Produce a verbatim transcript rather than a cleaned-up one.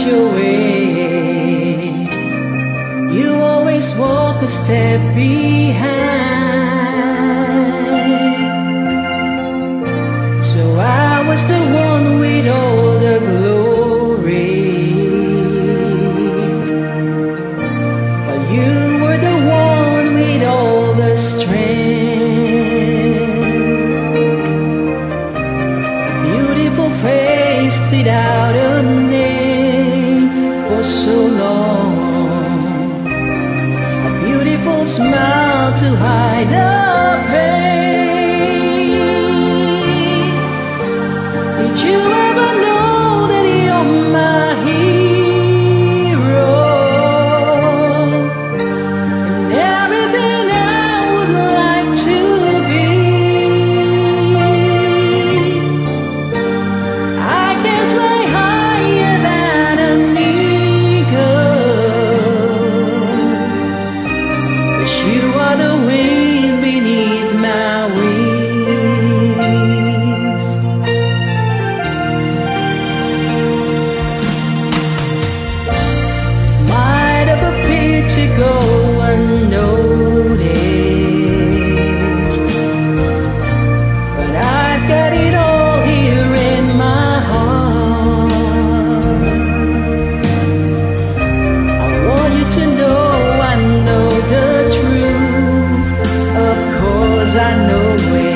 your way. You always walk a step behind. So I was the one with all the glory, but you were the one with all the strength. Beautiful face without a name for so long, a beautiful smile to hide the pain. Did you ever know that you're my hero, and everything I would like to be? I can fly higher than an eagle, but you are the wind beneath my wings. Might have appeared to go unnoticed, but I've got it all here in my heart. I want you to know I know the truth. Of course I know it.